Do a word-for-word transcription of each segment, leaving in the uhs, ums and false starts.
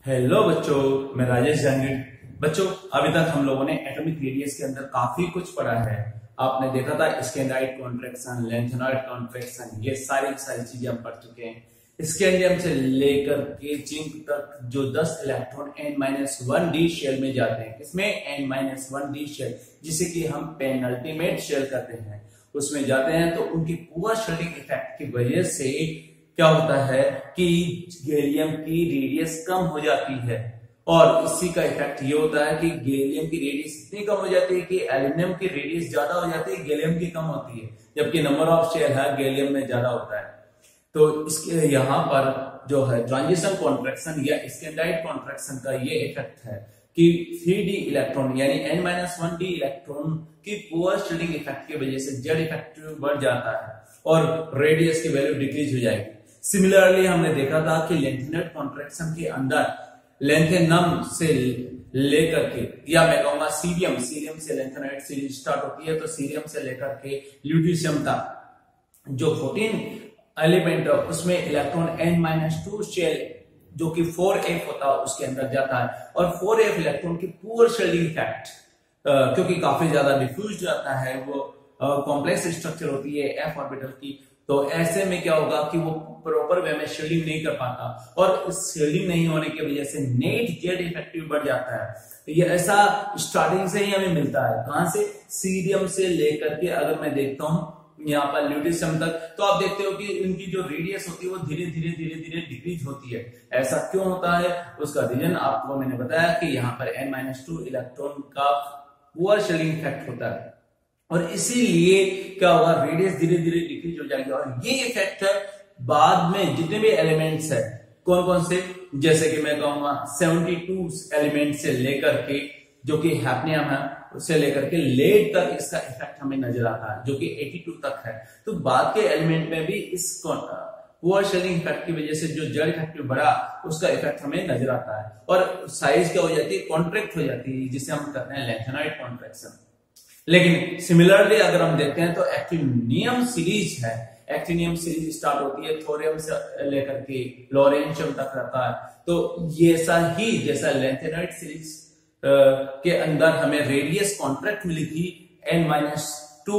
Hello बच्चों, मैं राजेश जहांगीर। बच्चों, अभी तक हम लोगों ने एटॉमिक रेडियस के अंदर काफी कुछ पढ़ा है। आपने देखा था स्कैंडाइड कॉन्ट्रैक्शन, लेंथेनॉइड कॉन्ट्रैक्शन, ये सारी सारी चीजें हम पढ़ चुके हैं। स्कैंडियम से लेकर के जिंक तक जो दस electron N minus one D shell में जाते हैं, इसमें N minus one D shell जिसे कि हम पेनल्टीमेट शेल कहते हैं, उसमें जाते हैं तो उनकी पुअर शेलिंग इफेक्ट की वजह से क्या होता है कि गैलियम की रेडियस कम हो जाती है। और इसी का इफेक्ट ये होता है कि गैलियम की रेडियस इतनी कम हो जाती है कि एल्यूमिनियम की रेडियस ज्यादा हो जाती है, गैलियम की कम होती है, जबकि नंबर ऑफ शेल है गैलियम में ज्यादा होता है। तो इसके यहाँ पर जो है ट्रांजिशन कॉन्ट्रैक्शन या स्कैंडाइड कॉन्ट्रैक्शन का ये इफेक्ट है कि थ्री डी इलेक्ट्रॉन यानी N minus one D electron की पुअर शेलिंग इफेक्ट की वजह से जेड इफेक्टिव बढ़ जाता है और रेडियस की वैल्यू डिक्रीज हो जाएगी। सिमिलरली हमने देखा था कि लेंथेनॉइड कॉन्ट्रैक्शन के अंदर लेंथेनम से लेकर के, या मैं कहूंगा सीरियम सीरियम से लेंथेनॉइड सीरीज स्टार्ट होती है, तो सीरियम से लेकर के ल्यूटीशियम तक जो फोर्टीन एलिमेंट है उसमें electron N minus two shell जो कि फोर एफ होता है उसके अंदर जाता है। और फोर एफ इलेक्ट्रॉन की पुअर शेलिंग इफेक्ट क्योंकि काफी ज्यादा डिफ्यूज जाता है, वो कॉम्प्लेक्स स्ट्रक्चर होती है एफ ऑर्बिटल की, तो ऐसे में क्या होगा कि वो प्रॉपर वे में शेलिंग नहीं कर पाता और इस शेलिंग नहीं होने की वजह से नेट जेड इफेक्टिव बढ़ जाता है। तो ये ऐसा स्टार्टिंग से ही हमें मिलता है। कहां से? सीरियम से लेकर के अगर मैं देखता हूं यहाँ पर ल्यूटीशियम तक, तो आप देखते हो कि इनकी जो रेडियस होती है वो धीरे धीरे धीरे धीरे डिक्रीज होती है। ऐसा क्यों होता है? उसका रीजन आपको मैंने बताया कि यहाँ पर एन माइनस टू इलेक्ट्रॉन का पुअर शेलिंग इफेक्ट होता है और इसीलिए क्या होगा, रेडियस धीरे धीरे डिक्रीज हो जाएगी। और ये इफेक्ट बाद में जितने भी एलिमेंट्स है, कौन कौन से, जैसे कि मैं कहूंगा बहत्तर एलिमेंट से लेकर के जो कि हैफनियम है उससे लेकर के लेड तक इसका इफेक्ट हमें नजर आता है, जो कि बयासी तक है। तो बाद के एलिमेंट में भी इस पुअर शेलिंग इफेक्ट की वजह से जो जेड इफेक्टिव बढ़ा उसका इफेक्ट हमें नजर आता है और साइज क्या हो जाती है, कॉन्ट्रैक्ट हो जाती है, जिसे हम कहते हैं लेंथेनॉइड कॉन्ट्रैक्शन। लेकिन सिमिलरली अगर हम देखते हैं तो एक्टिनियम सीरीज है, एक्टिनियम सीरीज स्टार्ट होती है थोरियम से लेकर के लॉरेंशियम तक रहता है। तो ये ऐसा ही जैसा लेंथेनॉइड सीरीज के अंदर हमें रेडियस कॉन्ट्रैक्ट मिली थी N minus two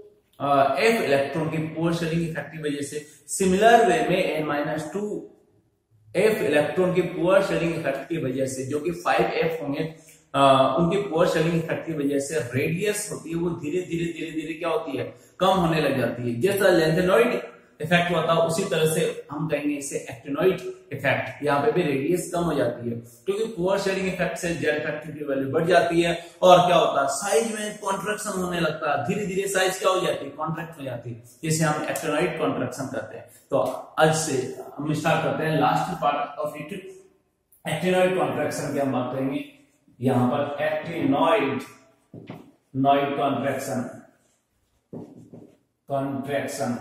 F electron की पुअर शेलिंग इफेक्ट की वजह से, सिमिलर वे में N minus two F electron की पुअर शेलिंग इफेक्ट की वजह से जो कि फाइव एफ होंगे, Uh, उनकी पुअर शेलिंग इफेक्ट की वजह से रेडियस होती है वो धीरे धीरे धीरे धीरे क्या होती है, कम होने लग जाती है। जैसा लेंथेनॉइड इफेक्ट होता है उसी तरह से हम कहेंगे इसे एक्टिनॉइड इफेक्ट। यहाँ पे भी रेडियस कम हो जाती है क्योंकि पुअर शेलिंग इफेक्ट से जेड इफेक्टिव की वैल्यू बढ़ जाती है और क्या होता है, साइज में कॉन्ट्रैक्शन होने लगता है, धीरे धीरे साइज क्या हो जाती है, कॉन्ट्रैक्ट हो जाती है, जिसे हम एक्टिनॉइड कॉन्ट्रैक्शन कहते हैं। तो आज से हम स्टार्ट करते हैं last part of it, actinoid contraction की हम बात करेंगे। यहां पर एक्टिनॉइड नॉइड कॉन्ट्रैक्शन कॉन्ट्रैक्शन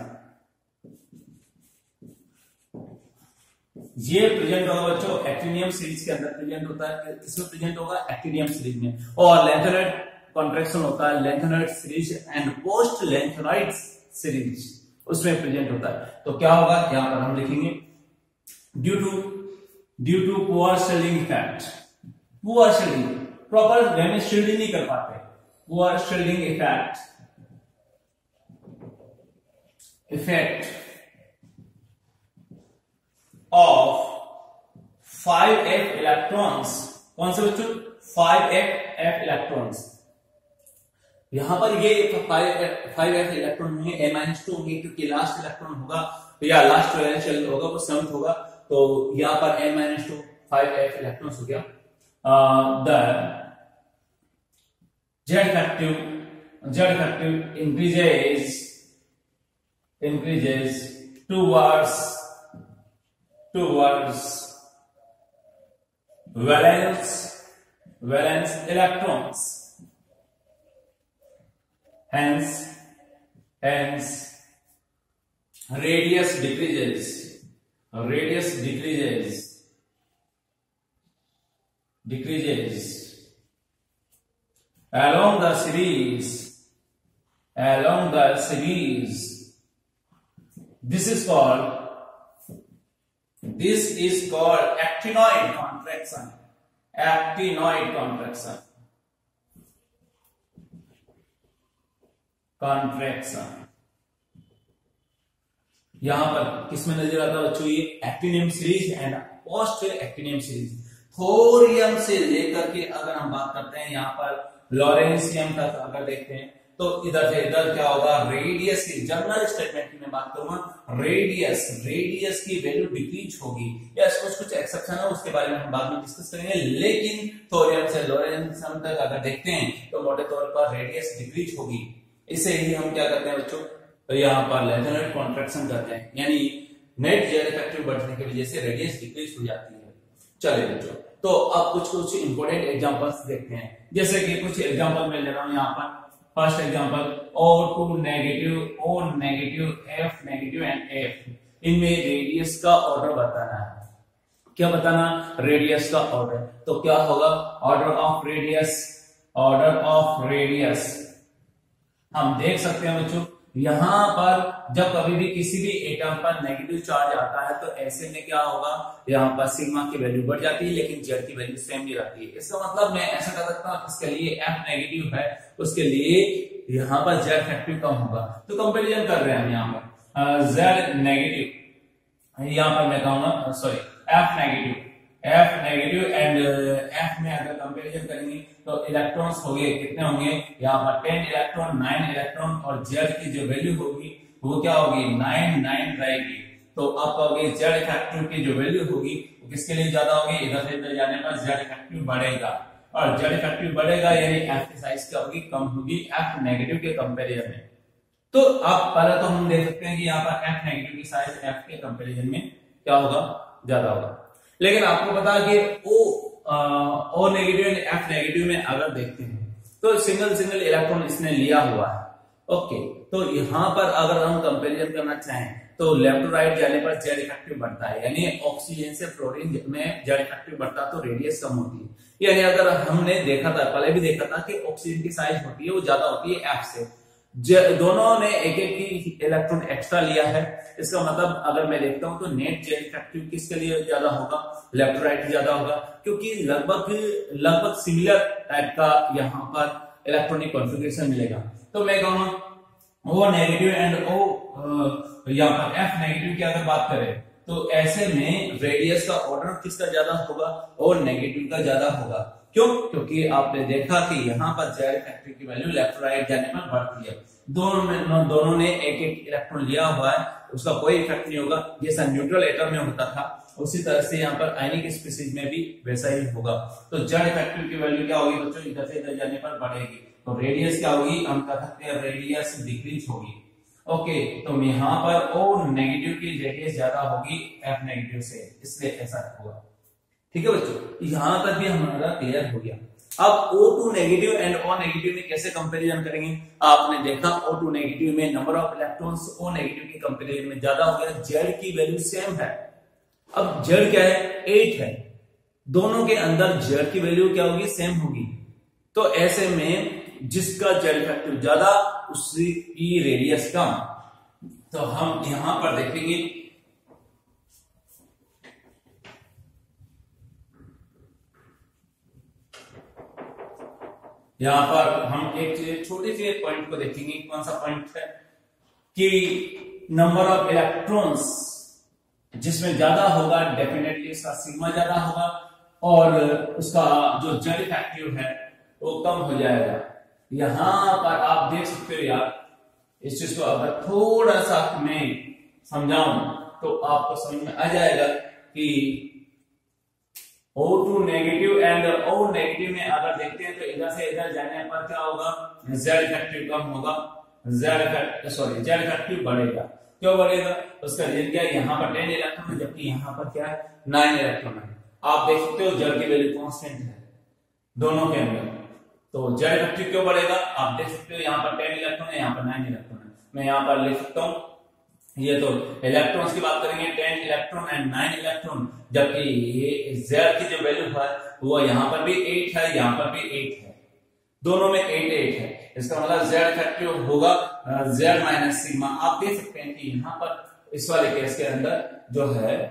ये प्रेजेंट होगा बच्चों एक्टिनियम सीरीज के अंदर प्रेजेंट होता है, इसमें प्रेजेंट होगा एक्टिनियम सीरीज में। और लेंथेनॉइड कॉन्ट्रैक्शन होता है lanthanoid series and post lanthanoid series, उसमें प्रेजेंट होता है। तो क्या होगा, यहां पर हम लिखेंगे due to due to poor shielding effect, poor shielding proper way में शेलिंग नहीं कर पाते, poor shielding effect effect of five F electrons, कौन से बच्चों, फाइव एफ एफ इलेक्ट्रॉन्स। यहां पर ये फाइव एफ इलेक्ट्रॉन होंगे, एन माइनस टू होंगे क्योंकि लास्ट इलेक्ट्रॉन होगा या लास्ट वैलेंस होगा वो सेवंथ होगा, तो यहां पर N minus two five F electrons हो गया। Uh, the Z effective Z effective increases increases towards towards valence valence electrons, hence hence radius decreases radius decreases decreases along the series along the series. This is called this is called actinoid contraction, actinoid contraction, contraction. यहां पर किसमें नजर आता है बच्चों, ये actinium series and post actinium series. Thorium से लेकर के अगर हम बात करते हैं यहाँ पर लॉरेंसियम तक अगर देखते हैं तो इधर से इधर क्या होगा, रेडियस की जनरल स्टेटमेंट की मैं बात करूंगा, रेडियस रेडियस की वैल्यू डिक्रीज होगी। यस, कुछ कुछ एक्सेप्शन है, उसके बारे में हम बाद में डिस्कस करेंगे। लेकिन थोरियम से लॉरेंसियम तक अगर देखते हैं तो मोटे तौर पर रेडियस डिक्रीज होगी। इसे ही हम क्या करते हैं बच्चों, तो यहाँ पर लेंथेनॉइड कॉन्ट्रैक्शन करते हैं, यानी नेट जेड इफेक्टिव बढ़ने की वजह से रेडियस डिक्रीज हो जाती है। चलिए बच्चों, तो अब कुछ कुछ इंपॉर्टेंट एग्जांपल्स देखते हैं, जैसे कि कुछ एग्जांपल मैं ले रहा हूं यहाँ पर। First example O two negative, O negative, F negative and F, इनमें रेडियस का ऑर्डर बताना है। क्या बताना, रेडियस का ऑर्डर। तो क्या होगा, order of radius, order of radius. हम देख सकते हैं बच्चों यहां पर जब कभी भी किसी भी एटम पर नेगेटिव चार्ज आता है तो ऐसे में क्या होगा, यहाँ पर सिग्मा की वैल्यू बढ़ जाती है लेकिन जेड की वैल्यू सेम ही रहती है। इसका मतलब मैं ऐसा कर सकता हूं, इसके लिए एफ नेगेटिव है, उसके लिए यहाँ पर जेड फैक्टर कम होगा। तो कंपेरिजन कर रहे हैं हम यहाँ पर जेड नेगेटिव, यहाँ पर मैं कहूंगा sorry F negative, F negative and F में अगर कंपैरिजन करेंगे तो इलेक्ट्रॉन्स हो गए कितने होंगे, यहाँ पर टेन इलेक्ट्रॉन, नाइन इलेक्ट्रॉन, और जेड की जो वैल्यू होगी वो क्या होगी, नाइन नाइन रहेगी। तो अब कहोगे जेड इफेक्टिव की जो वैल्यू होगी वो किसके लिए ज्यादा होगी, इधर से इधर जाने पर जेड इफेक्टिव बढ़ेगा, और जेड इफेक्टिव बढ़ेगा यानी एफ की साइज क्या होगी, कम होगी एफ नेगेटिव के कंपेरिजन में। तो अब पहले तो हम देख सकते हैं कि यहाँ पर एफ नेगेटिव की साइज एफ के कंपेरिजन में क्या होगा, ज्यादा होगा। लेकिन आपको पता है कि O O negative and F negative में अगर देखते हैं तो सिंगल सिंगल इलेक्ट्रॉन इसने लिया हुआ है। ओके, तो यहां पर अगर हम कंपैरिजन करना चाहें तो लेफ्ट टू राइट जाने पर जेड इफेक्टिव बढ़ता है, यानी ऑक्सीजन से फ्लोरीन में जेड इफेक्टिव बढ़ता तो रेडियस कम होती है। यानी अगर हमने देखा था, पहले भी देखा था कि ऑक्सीजन की साइज होती है वो ज्यादा होती है एफ से, दोनों ने एक एक ही इलेक्ट्रॉन एक्स्ट्रा लिया है। इसका मतलब अगर मैं देखता हूं तो नेट जेड इफेक्टिव किसके लिए ज्यादा होगा, लेफ्ट राइट ज्यादा होगा, क्योंकि लगभग लगभग सिमिलर टाइप का यहाँ पर इलेक्ट्रॉनिक कॉन्फ़िगरेशन मिलेगा। तो मैं कहूंगा ओ नेगेटिव एंड ओ यहाँ पर एफ नेगेटिव की अगर बात करें तो ऐसे में रेडियस का ऑर्डर किसका ज्यादा होगा, ओ नेगेटिव का ज्यादा होगा। क्यों, क्योंकि आपने देखा कि यहाँ पर जेड इफेक्टिव की वैल्यू लेफ्ट राइट जाने पर बढ़ती है, दोनों ने दोनों ने एक एक इलेक्ट्रॉन लिया हुआ है, उसका कोई इफेक्ट नहीं होगा। जैसा न्यूट्रल एटम में होता था उसी तरह से यहाँ पर आयनिक स्पीशीज में भी वैसा ही होगा। तो जेड इफेक्टिव की वैल्यू क्या होगी बच्चों, इधर से इधर जाने पर बढ़ेगी, तो रेडियस क्या होगी, हम कह सकते हैं रेडियस डिक्रीज होगी। ओके, तो यहाँ पर ओ नेगेटिव की रेडियस ज्यादा होगी एफ नेगेटिव से, इसलिए ऐसा होगा। ठीक है बच्चों, यहां तक भी हमारा क्लियर हो गया। अब O two negative and O negative में कैसे कंपैरिजन करेंगे, आपने देखा O टू नेगेटिव में number of electrons O negative के कंपैरिजन में ज्यादा हो गया, जेड की वैल्यू सेम है। अब जेड क्या है, एट है, दोनों के अंदर जेड की वैल्यू क्या होगी, सेम होगी। तो ऐसे में जिसका जेड इफेक्टिव ज्यादा उसकी रेडियस कम। तो हम यहां पर देखेंगे यहां पर हम एक छोटे से पॉइंट को देखेंगे, कौन सा पॉइंट है कि नंबर ऑफ इलेक्ट्रॉन्स जिसमें ज्यादा होगा डेफिनेटली उसका सिग्मा ज्यादा होगा और उसका जो जेड इफेक्टिव है वो कम हो जाएगा। यहां पर आप देख सकते हो यार, इस चीज को अगर थोड़ा सा मैं समझाऊं तो आपको समझ में आ जाएगा कि O two negative and O negative में अगर देखते हैं तो इधर से इधर जाने पर क्या होगा, Z इफेक्टिव कम होगा, Z effective sorry Z effective बढ़ेगा। क्यों बढ़ेगा, उसका रीजन क्या है, यहाँ पर टेन इलेक्ट्रॉन है जबकि यहाँ पर क्या है, नाइन इलेक्ट्रॉन है। आप देख सकते हो Z की वैल्यू कांस्टेंट है दोनों के अंदर, तो Z इफेक्टिव क्यों बढ़ेगा, आप देख सकते हो यहाँ पर टेन इलेक्ट्रॉन है, यहाँ पर नाइन इलेक्ट्रॉन है। मैं यहाँ पर लिख सकता हूँ, ये तो इलेक्ट्रॉन्स की बात करेंगे, ten electron and nine electron, जबकि ये Z की जो वैल्यू है वो यहाँ पर भी एट है, यहाँ पर भी एट है, दोनों में एट एट है। इसका मतलब Z इफेक्टिव होगा Z माइनस सिग्मा। आप देख सकते हैं कि यहाँ पर इस वाले केस के अंदर जो है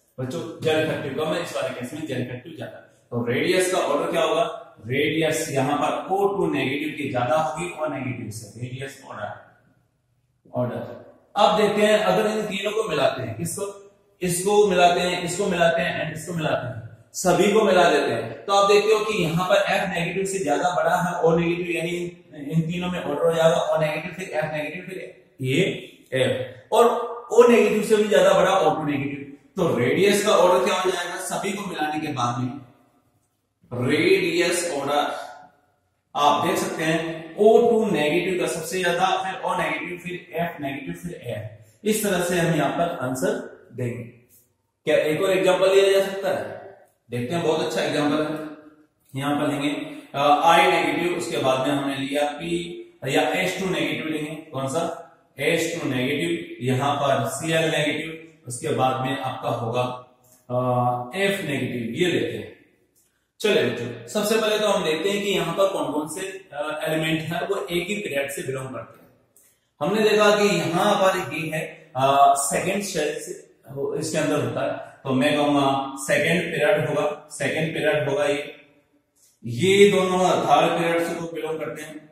बच्चों जेड इफेक्टिव कम है, इस वाले केस में जेड इफेक्टिव ज्यादा। तो रेडियस का ऑर्डर क्या होगा, रेडियस यहां पर ओ टू नेगेटिव की ज्यादा होगी और नेगेटिव से रेडियस ऑर्डर ऑर्डर। अब देखते हैं अगर इन तीनों को मिलाते हैं, किसको, इसको मिलाते हैं, इसको मिलाते हैं एंड इसको मिलाते हैं, सभी को मिला देते हैं, तो आप देखते हो कि यहाँ पर F नेगेटिव से ज्यादा बड़ा है O नेगेटिव, यानी इन तीनों में ऑर्डर हो जाएगा O नेगेटिव फिर F नेगेटिव फिर ये F, और O नेगेटिव से भी ज्यादा बड़ा O टू नेगेटिव। तो रेडियस का ऑर्डर क्या हो जाएगा, सभी को मिलाने के बाद में रेडियस ऑर्डर आप देख सकते हैं O टू नेगेटिव का सबसे ज्यादा, फिर O नेगेटिव, फिर F नेगेटिव, फिर F। इस तरह से हम यहाँ पर आंसर देंगे। क्या एक और एग्जांपल लिया जा सकता है, देखते हैं, बहुत अच्छा एग्जांपल है। यहाँ पर लेंगे I नेगेटिव, उसके बाद में हमने लिया P या H टू नेगेटिव लेंगे, कौन सा H टू नेगेटिव, यहाँ पर Cl नेगेटिव, उसके बाद में आपका होगा F नेगेटिव, ये लेते हैं। चलिए बच्चों, सबसे पहले तो हम देखते हैं कि यहाँ पर कौन कौन से एलिमेंट है वो एक ही पीरियड से बिलोंग करते हैं। हमने देखा कि यहाँ पर ये है सेकेंड शेल से इसके अंदर होता है, तो मैं कहूंगा सेकेंड पीरियड होगा, सेकेंड पीरियड होगा ये ये दोनों थर्ड पीरियड से तो बिलोंग करते हैं।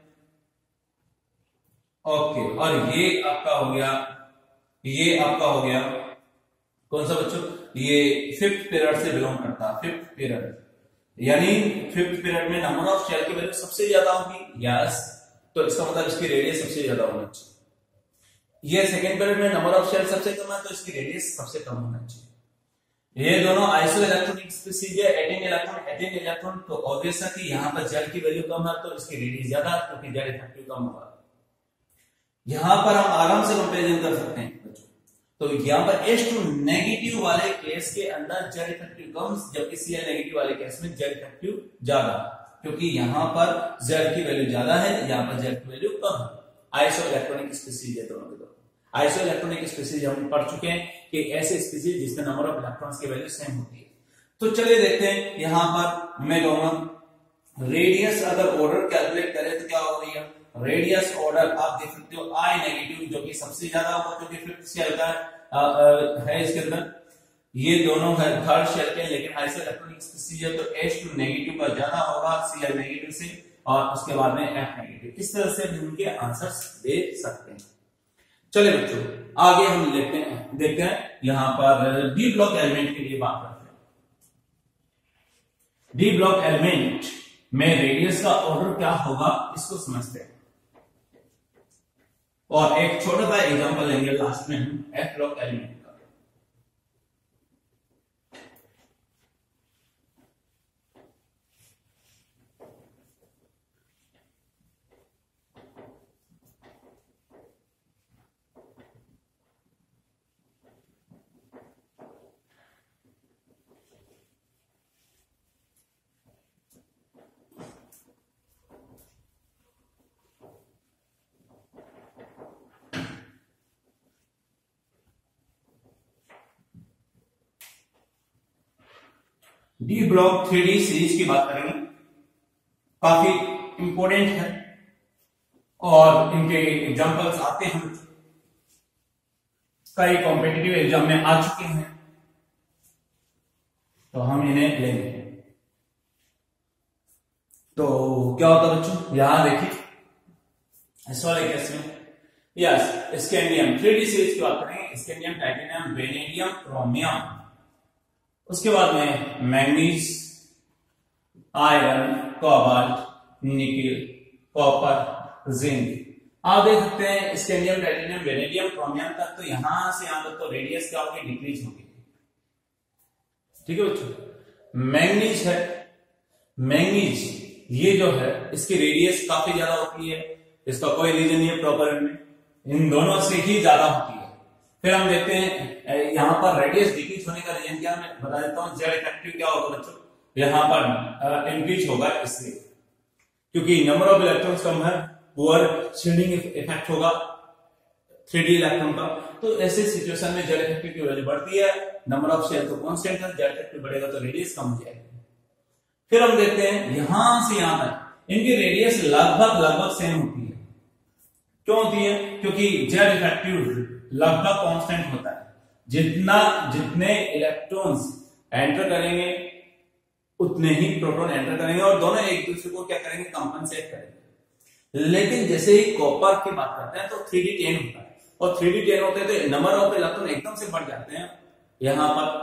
ओके, और ये आपका हो गया, ये आपका हो गया कौन सा बच्चों, ये फिफ्थ पीरियड से बिलोंग करता है, फिफ्थ पीरियड, यानी फिफ्थ पीरियड में नंबर ऑफ शेल की वैल्यू सबसे ज्यादा होगी, यस, तो इसका मतलब इसकी रेडियस सबसे ज्यादा होना चाहिए। ये सेकेंड पीरियड में नंबर ऑफ शेल सबसे कम है, तो इसकी रेडियस सबसे कम होना चाहिए। ये दोनों आइसो इलेक्ट्रॉनिक स्पीसीज है, एटीन इलेक्ट्रॉन एटीन इलेक्ट्रॉन, तो ऑब्वियस है कि यहाँ पर जेड की वैल्यू कम है, तो इसकी रेडियस ज्यादा, क्योंकि जेड इफेक्टिव कम होगा। यहां पर हम आराम से कंपेरिजन कर सकते हैं बच्चों, तो यहाँ पर H टू नेगेटिव वाले केस के अंदर जेड इफेक्टिव कम, जबकि Cl नेगेटिव वाले केस में जेड इफेक्टिव ज्यादा, क्योंकि यहाँ पर जेड की वैल्यू ज्यादा है, यहाँ पर जेड की वैल्यू कम है। आइसो इलेक्ट्रॉनिक स्पीसीज है दोनों के दोनों। आइसो इलेक्ट्रॉनिक स्पीसीज हम पढ़ चुके हैं कि ऐसे स्पीसीज जिसमें नंबर ऑफ इलेक्ट्रॉन्स की वैल्यू सेम होती है। तो चलिए देखते हैं, यहाँ पर मैं कहूंगा रेडियस अगर ऑर्डर कैलकुलेट करें तो क्या हो रही है, रेडियस ऑर्डर आप देख सकते हो I नेगेटिव जो कि सबसे ज्यादा होगा, क्योंकि फिफ्थ शेल का है इसके अंदर, ये दोनों है थर्ड शेल के, लेकिन आइसो इलेक्ट्रॉनिक स्पीसीज है, तो H टू नेगेटिव का ज्यादा होगा Cl नेगेटिव से, और उसके बाद में F नेगेटिव। इस तरह से इनके आंसर्स दे सकते हैं। चलिए बच्चों, आगे हम देखते हैं देखते हैं यहाँ पर डी ब्लॉक एलिमेंट के लिए बात करते हैं। डी ब्लॉक एलिमेंट में रेडियस का ऑर्डर क्या होगा, इसको समझते हैं, और एक छोटा सा एग्जांपल लेंगे लास्ट में हम एफ ब्लॉक एलिमेंट का। D block three D series की बात करेंगे, काफी इंपॉर्टेंट है और इनके एग्जांपल्स आते हैं, कई कॉम्पिटिटिव एग्जाम में आ चुके हैं, तो हम इन्हें लेंगे। तो क्या होता है बच्चों, यहां देखिए इस वाले केस में yes scandium three D series की बात करेंगे, स्कैंडियम, टाइटेनियम, वेनेडियम, क्रोमियम, उसके बाद में manganese, iron, cobalt, nickel, copper, zinc. आप देख सकते हैं स्कैंडियम, टाइटेनियम, वेनेडियम, क्रोमियम तक, तो यहां से यहां तक तो रेडियस क्या होगी, डिक्रीज होगी। ठीक है बच्चों, मैंगनीज है, मैंगनीज ये जो है इसकी रेडियस काफी ज्यादा होती है, इसका कोई रीजन नहीं है प्रॉपर में, इन दोनों से ही ज्यादा होती है। फिर हम देखते हैं यहाँ पर रेडियस डिक्रीज होने का रीजन क्या, मैं बता देता हूँ। जेड इफेक्टिव क्या होगा बच्चों, यहाँ पर इंक्रीज होगा इसलिए क्योंकि नंबर ऑफ इलेक्ट्रॉन्स कम है, पुअर शील्डिंग इफेक्ट होगा थ्री डी इलेक्ट्रॉन का, तो ऐसे सिचुएशन में जेड इफेक्टिव की वैल्यू बढ़ती है, नंबर ऑफ शेल तो कांस्टेंट है, जेड इफेक्टिव बढ़ेगा तो रेडियस कम हो जाएगी। फिर हम देखते हैं यहां से यहां तक इनकी रेडियस लगभग लगभग सेम होती है। क्यों होती है, क्योंकि जेड इफेक्टिव लगभग कांस्टेंट होता है, जितना जितने इलेक्ट्रॉन्स एंटर करेंगे उतने ही प्रोटॉन एंटर करेंगे और दोनों एक दूसरे को क्या करेंगे, कंपनसेट करेंगे। लेकिन जैसे ही कॉपर की बात करते हैं तो थ्री डी टेन होता है, और थ्री डी टेन होते हैं तो नंबर ऑफ इलेक्ट्रॉन एकदम से बढ़ जाते हैं यहां पर,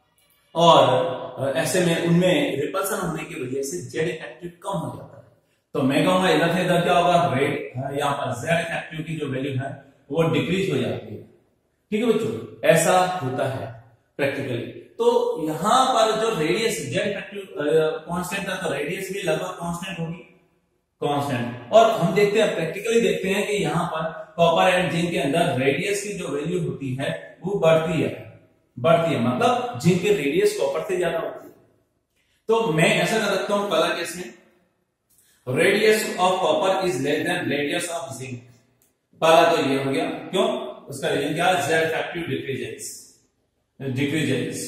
और ऐसे में उनमें रिपल्सन होने की वजह से जेड इफेक्टिव कम हो जाता है। तो मैं कहूंगा इधर से इधर क्या होगा, रेट यहाँ पर जेड इफेक्टिव की जो वैल्यू है वो डिक्रीज हो जाती है। ठीक है बच्चों, ऐसा होता है प्रैक्टिकली। तो यहां पर जो रेडियस जेड इफेक्टिव कांस्टेंट था, तो रेडियस भी लगभग कांस्टेंट होगी, कांस्टेंट। और हम देखते हैं प्रैक्टिकली देखते हैं कि यहाँ पर कॉपर एंड जिंक के अंदर रेडियस की जो वैल्यू होती है वो बढ़ती है, बढ़ती है मतलब जिंक की रेडियस कॉपर से ज्यादा होती है। तो मैं ऐसा कर सकता हूं पहला केस में, radius of copper is less than radius of zinc. पहला तो ये हो गया, क्यों, उसका रीजन क्या है, जेड इफेक्टिव डिक्रीजेस डिक्रीजेस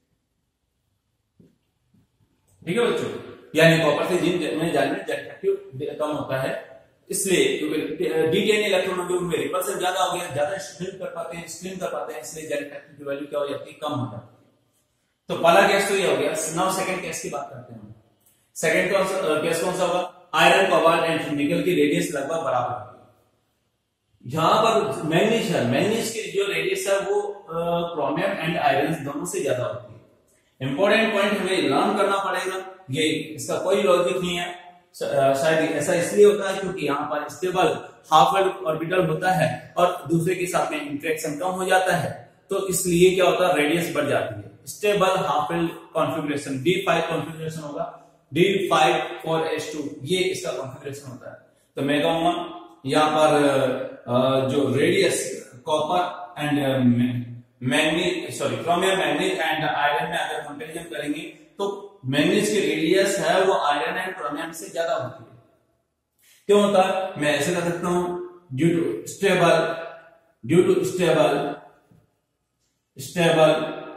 ठीक है बच्चों, यानी कॉपर से जिंक में जाने में जेड इफेक्टिव कम होता है, इसलिए डी टेन इलेक्ट्रॉन होंगे उनमें रिपल्सन ज्यादा हो गया, ज्यादा स्ट्रिम कर पाते हैं स्ट्रिम कर पाते हैं इसलिए जेड इफेक्टिव की वैल्यू क्या हो जाती है, कम हो जाती है। तो पहला केस तो ये हो गया। नाउ सेकंड केस की बात करते हैं। सेकंड केस कौन सा होगा, आयरन कोबाल्ट एंड निकल की रेडियस लगभग बराबर होगी। यहां पर मैग्नीज है, मैग्नीज की जो रेडियस है वो क्रोमियम एंड आयरन दोनों से ज्यादा होती है। इंपॉर्टेंट पॉइंट हमें लर्न करना पड़ेगा, ये इसका कोई लॉजिक नहीं है, शायद ऐसा इसलिए होता है क्योंकि यहाँ पर स्टेबल हाफ ऑर्बिटल होता है और दूसरे के साथ में इंटरेक्शन कम हो जाता है, तो इसलिए क्या होता है, रेडियस बढ़ जाती है। Stable half configuration D five configuration होगा, D five four H two, ये इसका कॉन्फ़िगरेशन होता है। तो मैं कहूंगा यहाँ पर जो radius copper and manganese sorry chromium manganese and iron में अगर कंपैरिजन करेंगे तो मैग्नीज की रेडियस है वो आयरन एंड क्रोमियम से ज्यादा होती है। क्यों होता है, मैं ऐसे कर सकता हूं, due to stable due to stable stable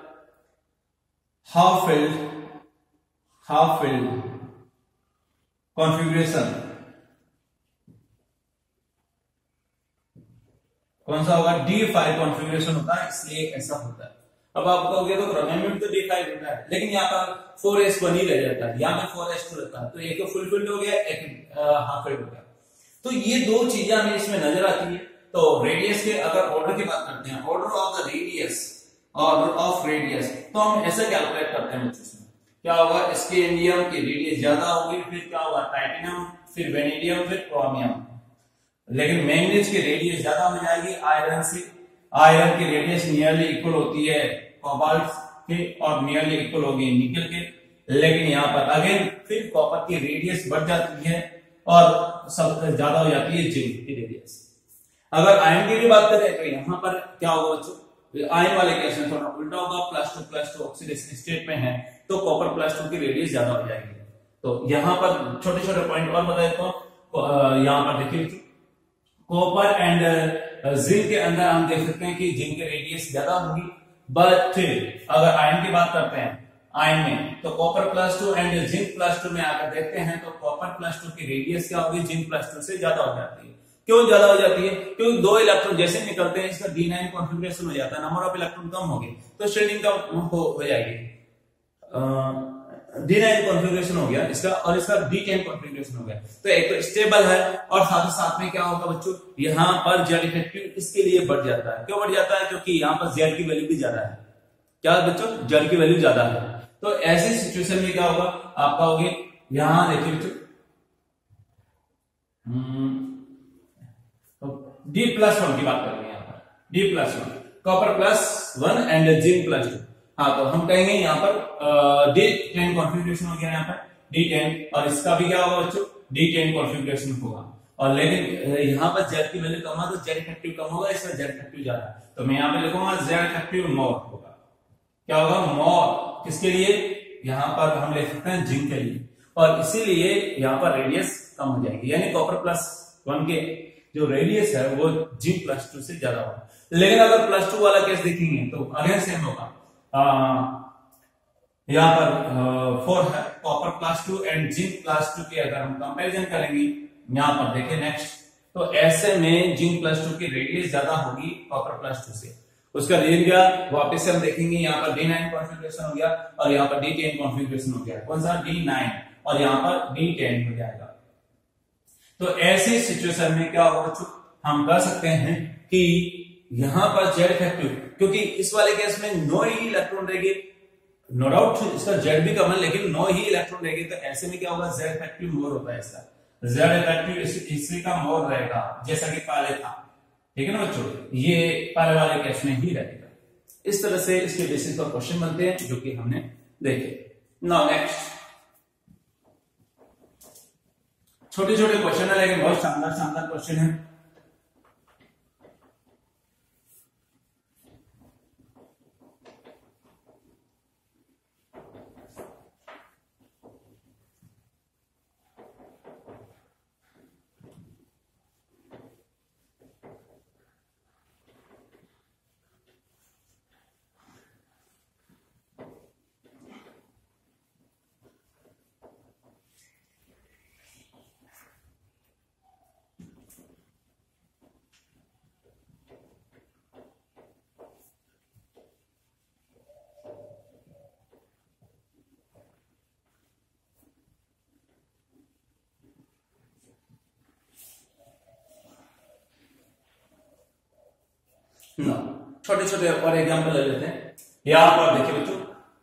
half filled half filled configuration कौन सा होगा, डी फाइव कॉन्फ़िगरेशन होता है, इसलिए ऐसा होता है। अब आप कहोगे तो क्रोमियम में तो डी फाइव होता है, लेकिन यहाँ पर फोर एस वन ही रह जाता है, यहाँ पे फोर एस टू रहता है, तो एक फुल फील्ड हो गया, एक हाफ फील्ड हो गया। तो ये दो चीजें हमें इसमें नजर आती है। तो रेडियस के अगर ऑर्डर की बात करते हैं, order of the radius order of radius, तो हम ऐसे कैलकुलेट करते हैं बच्चों, क्या होगा, स्केंडियम की रेडियस ज्यादा होगी, फिर क्या होगा, टाइटेनियम, फिर वेनेडियम, फिर क्रोमियम। लेकिन मैग्नीज की रेडियस ज्यादा हो जाएगी आयरन से, आयरन की रेडियस नियरली इक्वल होती है कोबाल्ट के और नियरली इक्वल होगी निकल के, लेकिन यहाँ पर अगेन फिर कॉपर की रेडियस बढ़ जाती है और सब ज्यादा हो जाती है जिंक की रेडियस। अगर आयरन की भी बात करें तो यहाँ पर क्या होगा बच्चों, आयरन वाले केस में थोड़ा उल्टा होगा, plus two plus two oxidation state में है तो कॉपर प्लस टू की रेडियस ज्यादा हो जाएगी। तो यहाँ पर छोटे छोटे पॉइंट और बताए तो यहाँ पर देखिए कॉपर एंड जिंक के अंदर हम देख सकते हैं कि जिंक की रेडियस ज्यादा होगी, बट अगर आयरन की बात करते हैं आयरन में तो copper plus two and zinc plus two में अगर देखते हैं तो कॉपर प्लस टू की रेडियस क्या होगी, जिंक प्लस टू से ज्यादा हो जाती है। क्यों ज्यादा हो जाती है, क्योंकि दो इलेक्ट्रॉन जैसे निकलते हैं इसका डी नाइन कॉन्फ़िगरेशन हो जाता है, नंबर ऑफ इलेक्ट्रॉन कम हो गए तो स्ट्रेनिंग कम हो, हो जाएगी, डी नाइन कॉन्फ़िगरेशन हो गया इसका और इसका डी टेन कॉन्फ़िगरेशन हो गया। तो एक तो स्टेबल है और साथ ही साथ में क्या होगा बच्चों, यहाँ पर जेड इफेक्टिव इसके लिए बढ़ जाता है। क्यों बढ़ जाता है, क्योंकि यहाँ पर जेड की वैल्यू भी ज्यादा है। क्या बच्चों, जेड की वैल्यू ज्यादा है। तो ऐसी सिचुएशन में क्या होगा, आपका हो गया यहां देखिए बच्चों डी प्लस वन की बात करेंगे, यहाँ पर D plus one copper plus one and zinc plus two. हाँ, तो हम कहेंगे यहाँ पर डी टेन कॉन्फ़िगरेशन हो गया, यहाँ पर डी टेन और इसका भी क्या होगा बच्चों, डी टेन कॉन्फ़िगरेशन होगा। और लेकिन यहाँ पर जेड की वैल्यू कम है तो जेड इफेक्टिव कम होगा, इसमें जेड इफेक्टिव ज्यादा है, तो मैं यहाँ पे लिखूंगा जेड इफेक्टिव मोर होगा। क्या होगा, मोर किसके लिए, यहाँ पर हम लिख सकते हैं जिंक के लिए, और इसीलिए यहाँ पर रेडियस कम हो जाएगी, यानी कॉपर प्लस वन के जो रेडियस है वो जिंक प्लस टू से ज्यादा होगा। लेकिन अगर प्लस टू वाला केस देखेंगे तो अगेन सेम होगा, यहाँ पर फोर है copper plus two and zinc plus two के अगर हम कंपैरिजन करेंगे, यहाँ पर देखिए नेक्स्ट, तो ऐसे में जिंक प्लस टू की रेडियस ज्यादा होगी कॉपर प्लस टू से, उसका रीजन क्या, वापस से हम देखेंगे, यहाँ पर डी नाइन कॉन्फ़िगरेशन हो गया और यहाँ पर डी टेन कॉन्फ़िगरेशन हो गया। कौन सा, डी नाइन, और यहाँ पर डी टेन हो जाएगा। तो ऐसी सिचुएशन में क्या होगा, हम कह सकते हैं कि यहां पर जेड इफेक्टिव, क्योंकि इस वाले केस में नो ही इलेक्ट्रॉन रहेगी, नो डाउट इसका जेड भी कम है लेकिन नो ही इलेक्ट्रॉन रहेगी, तो ऐसे में क्या होगा, जेड इफेक्टिव मोर होता है इसका, जेड इफेक्टिव इसी का मोर रहेगा, जैसा कि पहले था। ठीक है ना बच्चों, ये पहले वाले केस में ही रहेगा। इस तरह से इसके बेसिस पर क्वेश्चन बनते हैं जो कि हमने देखे। नाउ नेक्स्ट, छोटे छोटे क्वेश्चन है लेकिन बहुत शानदार शानदार क्वेश्चन है। छोटे छोटे और एग्जाम्पल ले लेते हैं। यहां पर देखिए बच्चों,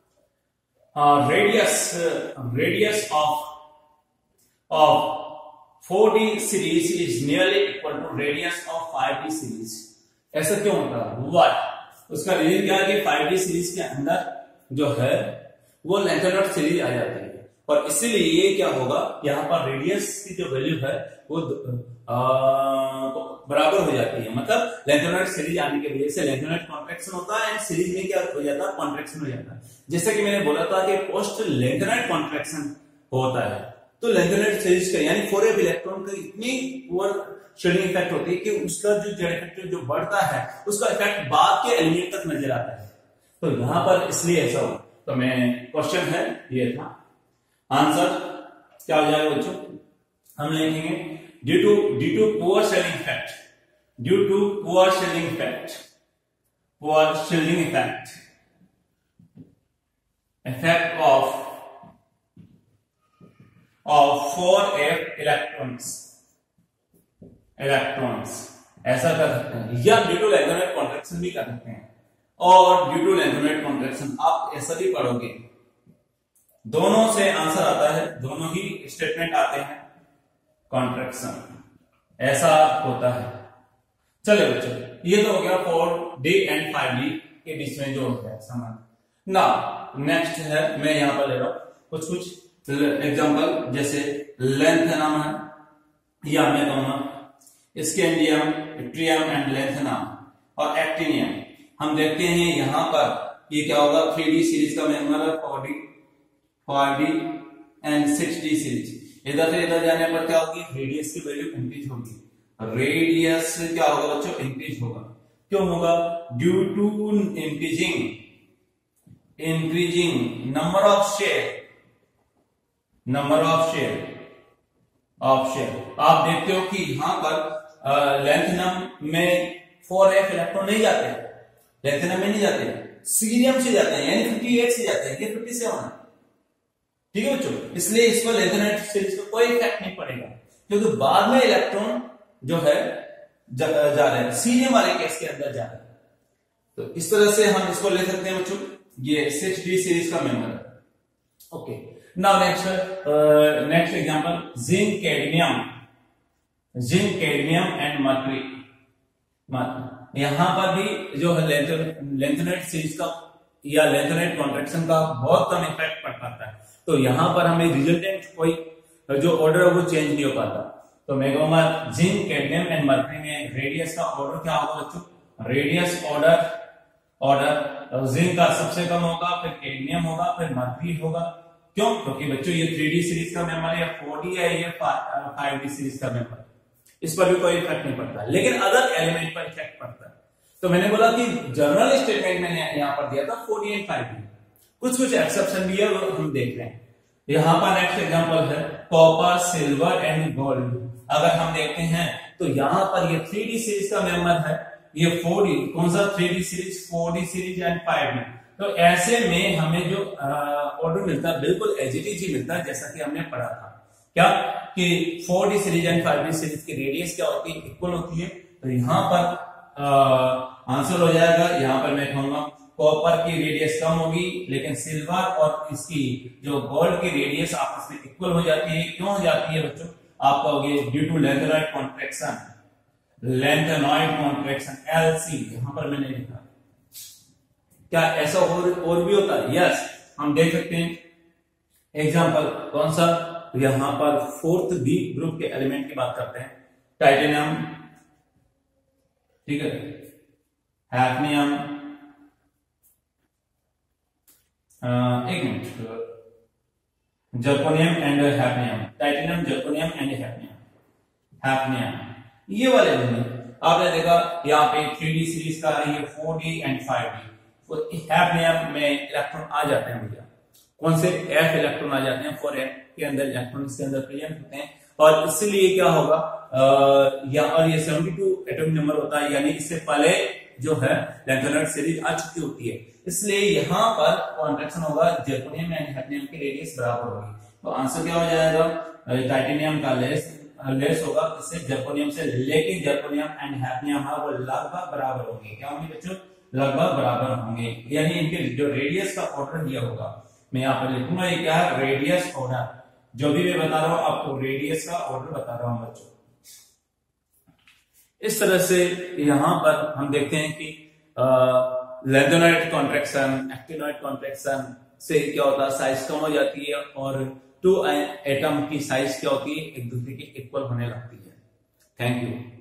radius radius of of four D series is nearly equal to radius of five D series. ऐसा क्यों होता है, व्हाई? उसका रीजन क्या है कि फाइव डी सीरीज के अंदर जो है वो लेंथेनॉइड सीरीज आ जाती है, और इसीलिए ये क्या होगा, यहाँ पर रेडियस की जो वैल्यू है वो आ, बराबर हो जाती है, मतलब लेंथेनॉइड सीरीज आने की वजह से लेंथेनॉइड कॉन्ट्रैक्शन होता है एंड सीरीज में क्या हो जाता है, कॉन्ट्रैक्शन हो जाता है। जैसे कि मैंने बोला था कि पोस्ट लेंथेनॉइड कॉन्ट्रैक्शन होता है, तो लेंथेनॉइड सीरीज का यानी फोर एफ इलेक्ट्रॉन का इतनी पुअर शेडिंग इफेक्ट होती है कि उसका जो जेड इफेक्टिव जो बढ़ता है उसका इफेक्ट बाद के एलिमेंट तक नजर आता है। तो यहां पर इसलिए ऐसा हो। तो मैं क्वेश्चन है ये था, आंसर क्या हो जाएगा बच्चों, हम लिखेंगे due to due to poor shielding effect, due to poor shielding effect, poor shielding effect, effect of of four F electrons electrons ऐसा कर सकते हैं, या ड्यू टू लेंथेनॉइड कॉन्ट्रैक्शन भी कर सकते हैं, और ड्यू टू लेंथेनॉइड कॉन्ट्रैक्शन आप ऐसा भी पढ़ोगे, दोनों से आंसर आता है, दोनों ही स्टेटमेंट आते हैं, कॉन्ट्रैक्शन ऐसा होता है। चलो बच्चों, ये तो हो गया four D and five D के बीच में जो होता है संबंध। ना नेक्स्ट है, मैं यहां पर ले रहा हूं कुछ कुछ एग्जांपल, जैसे लेंथेनम है, या मैं कहूंगा स्कैंडियम, ट्रियम एंड लेंथेनम और एक्टिनियम। हम देखते हैं यहां पर ये क्या होगा, थ्री डी सीरीज का मेंबर है, four D four D and six D series. इधर से इधर जाने पर क्या होगी, रेडियस की वैल्यू इंक्रीज होगी, रेडियस क्या होगा बच्चों, इंक्रीज होगा। क्यों होगा, due to increasing increasing number of shell, number of shell of shell. आप देखते हो कि यहां पर लेंथेनम में फोर एफ इलेक्ट्रॉन नहीं जाते, लेंथेनम में नहीं जाते, सीरियम से जाते हैं, यानी फिफ्टी एट से जाते हैं, ये फिफ्टी सेवन है। ठीक है बच्चों, इसलिए इस पर लेंथेनॉइड सीरीज को कोई इफेक्ट नहीं पड़ेगा, क्योंकि बाद में इलेक्ट्रॉन जो है जा, जा रहे हैं, सीरियम वाले केस के अंदर जा रहे हैं। तो इस तरह से हम इसको ले सकते हैं बच्चों, ये सिक्स डी सीरीज का मेंबर है। Okay, now next next example, zinc cadmium, zinc cadmium and mercury. यहां पर भी जो है लेंथेनॉइड सीरीज का या लेंथेनॉइड कॉन्ट्रैक्शन का बहुत कम इफेक्ट पड़ पाता है, तो यहां पर हमें रिजल्टेंट कोई जो ऑर्डर है वो चेंज नहीं हो पाता। तो मैं कहूंगा जिंक कैडमियम एंड मर्क्यूरी में रेडियस का ऑर्डर क्या होगा बच्चों, रेडियस ऑर्डर ऑर्डर जिंक का सबसे कम होगा, फिर कैडमियम होगा, फिर मर्क्यूरी होगा। क्यों, क्योंकि बच्चों ये थ्री डी सीरीज का मेंबर है, या फोर डी है, ये फाइव डी सीरीज का मेंबर, इस पर भी कोई इफेक्ट नहीं पड़ता, लेकिन अदर एलिमेंट पर इफेक्ट पड़ता है। तो मैंने बोला कि जनरल स्टेटमेंट मैंने यहां पर दिया था four D and five D, कुछ कुछ एक्सेप्शन भी है वो हम देख रहे हैं। यहां पर नेक्स्ट एग्जांपल है कॉपर, सिल्वर एंड गोल्ड। अगर हम देखते हैं तो यहां पर ये थ्री डी सीरीज का मेंबर है, ये फोर डी, कौन सा three D series, four D series and five D. तो ऐसे में हमें जो ऑर्डर मिलता है बिल्कुल एज इट इज ही मिलता है जैसा कि हमने पढ़ा था। क्या कि four D series and five D series की रेडियस क्या होती है, इक्वल होती है। तो यहां पर आंसर हो जाएगा, यहां पर मैं कहूंगा कॉपर की रेडियस कम होगी लेकिन सिल्वर और इसकी जो गोल्ड की रेडियस आपस में इक्वल हो जाती है। क्यों हो जाती है बच्चों, आप कहोगे due to lanthanoid contraction, lanthanoid contraction LC, यहां पर मैंने लिखा। क्या ऐसा और, और भी होता है? यस, हम देख सकते हैं एग्जांपल कौन सा, यहां पर फोर्थ बी ग्रुप के एलिमेंट की बात करते हैं, टाइटेनियम, ठीक है, हैफनियम, एक minute, zirconium and hafnium, titanium, zirconium and hafnium, hafnium ये वाले नहीं। आपने देखा यहाँ पे थ्री डी सीरीज का है, ये four D and five D. तो हैफनियम में इलेक्ट्रॉन आ जाते हैं भैया, कौन से, एफ इलेक्ट्रॉन आ जाते हैं, फोर एफ के अंदर इलेक्ट्रॉन इसके अंदर प्रेजेंट होते हैं और इसलिए क्या होगा आ, या और ये बहत्तर एटॉमिक नंबर होता है, यानी इससे पहले जो है लेंथेनॉइड सीरीज आ चुकी होती है, इसलिए यहां पर कॉन्ट्रैक्शन होगा, जर्कोनियम एंड हैफनियम की रेडियस बराबर होगी। तो आंसर क्या हो जाएगा, टाइटेनियम का लेस लेस होगा इससे जर्कोनियम से, लेकिन जर्कोनियम एंड हैफनियम है वो लगभग बराबर होंगे। क्या होंगे बच्चों, लगभग बराबर होंगे, यानी इनके जो रेडियस का ऑर्डर ये होगा। मैं यहाँ पर लिखूंगा ये क्या है, रेडियस ऑर्डर, जो भी मैं बता रहा हूं आपको रेडियस का ऑर्डर बता रहा हूं बच्चों। इस तरह से यहां पर हम देखते हैं कि लेंथेनॉइड कॉन्ट्रैक्शन, एक्टिनॉइड कॉन्ट्रैक्शन से क्या होता है, साइज कम हो जाती है और टू एटम की साइज क्या होती है, एक दूसरे के इक्वल होने लगती है। Thank you.